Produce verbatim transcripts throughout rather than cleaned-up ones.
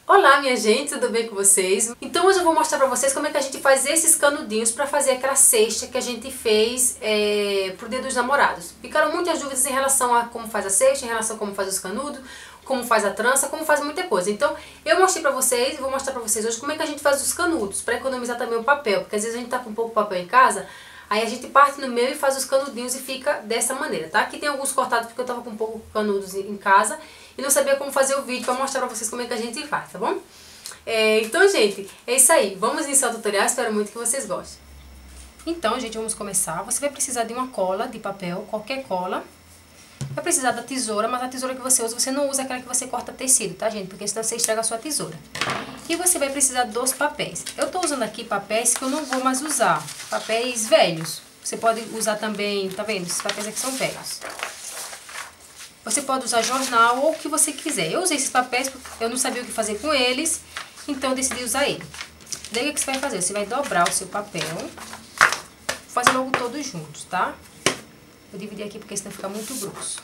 Olá minha gente, tudo bem com vocês? Então hoje eu vou mostrar pra vocês como é que a gente faz esses canudinhos pra fazer aquela cesta que a gente fez é, pro Dia dos Namorados. Ficaram muitas dúvidas em relação a como faz a cesta, em relação a como faz os canudos, como faz a trança, como faz muita coisa. Então eu mostrei pra vocês e vou mostrar pra vocês hoje como é que a gente faz os canudos, pra economizar também o papel, porque às vezes a gente tá com pouco papel em casa. Aí a gente parte no meio e faz os canudinhos e fica dessa maneira, tá? Aqui tem alguns cortados porque eu tava com pouco canudos em casa e não sabia como fazer o vídeo pra mostrar pra vocês como é que a gente faz, tá bom? É, então, gente, é isso aí. Vamos iniciar o tutorial, espero muito que vocês gostem. Então, gente, vamos começar. Você vai precisar de uma cola de papel, qualquer cola. Vai precisar da tesoura, mas a tesoura que você usa, você não usa aquela que você corta tecido, tá, gente? Porque senão você estraga a sua tesoura. E você vai precisar dos papéis. Eu tô usando aqui papéis que eu não vou mais usar. Papéis velhos. Você pode usar também, tá vendo? Esses papéis aqui são velhos. Você pode usar jornal ou o que você quiser. Eu usei esses papéis porque eu não sabia o que fazer com eles, então eu decidi usar ele. Daí o que você vai fazer? Você vai dobrar o seu papel. Vou fazer logo todos juntos, tá? Vou dividir aqui porque senão fica muito grosso.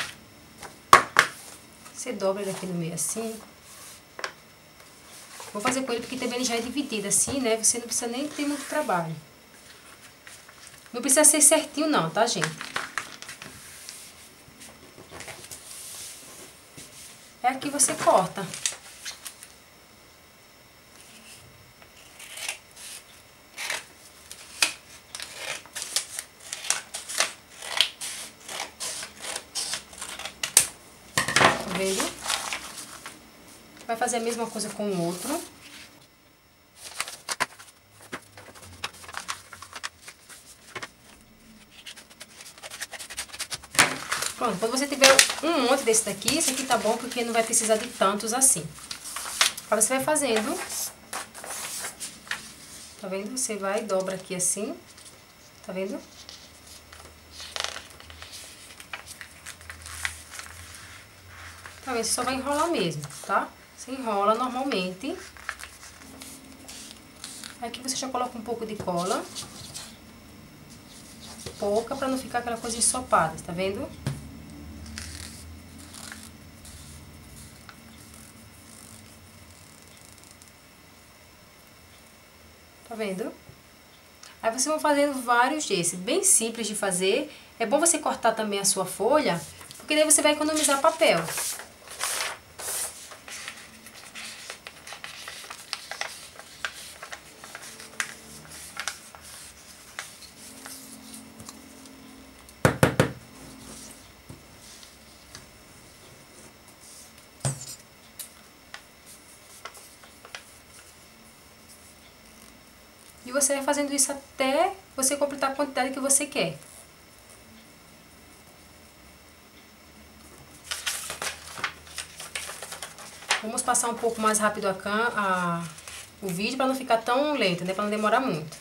Você dobra ele aqui no meio assim. Vou fazer com ele porque também ele já é dividido assim, né? Você não precisa nem ter muito trabalho. Não precisa ser certinho não, tá, gente? É aqui você corta. Tá vendo? Vai fazer a mesma coisa com o outro. Pronto, quando você tiver um monte desse daqui, esse aqui tá bom porque não vai precisar de tantos assim. Agora você vai fazendo. Tá vendo? Você vai e dobra aqui assim. Tá vendo? Tá vendo? Você só vai enrolar mesmo, tá? Você enrola normalmente. Aqui você já coloca um pouco de cola. Pouca, pra não ficar aquela coisa ensopada, tá vendo? Tá vendo? Aí vocês vão fazendo vários desses, bem simples de fazer. É bom você cortar também a sua folha, porque daí você vai economizar papel. E você vai fazendo isso até você completar a quantidade que você quer. Vamos passar um pouco mais rápido a can, a, o vídeo para não ficar tão lento, né? Para não demorar muito.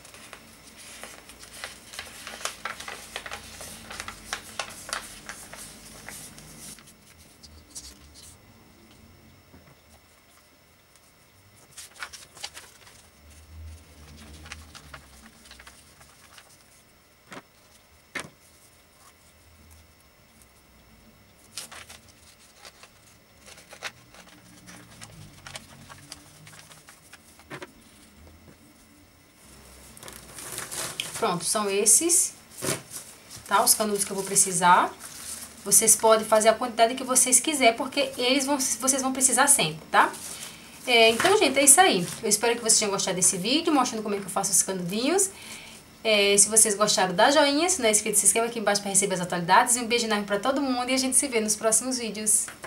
Pronto, são esses, tá? Os canudos que eu vou precisar. Vocês podem fazer a quantidade que vocês quiserem, porque eles vão, vocês vão precisar sempre, tá? É, então, gente, é isso aí. Eu espero que vocês tenham gostado desse vídeo, mostrando como é que eu faço os canudinhos. É, se vocês gostaram, dá joinha. Se não é inscrito, se inscreva aqui embaixo para receber as atualidades. E um beijo enorme pra todo mundo e a gente se vê nos próximos vídeos.